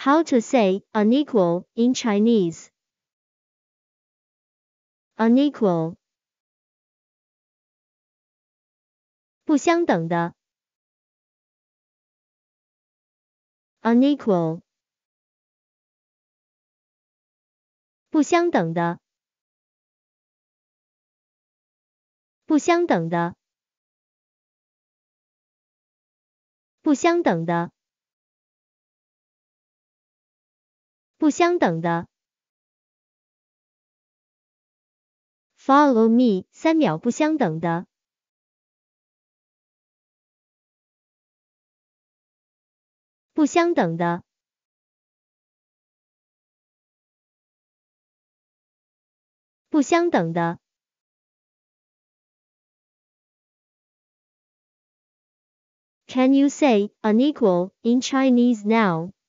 How to say unequal in Chinese? Unequal. 不相等的。Unequal. 不相等的。不相等的。不相等的。不相等的。Follow me, 3秒不相等的。不相等的。不相等的。Can you say unequal in Chinese now?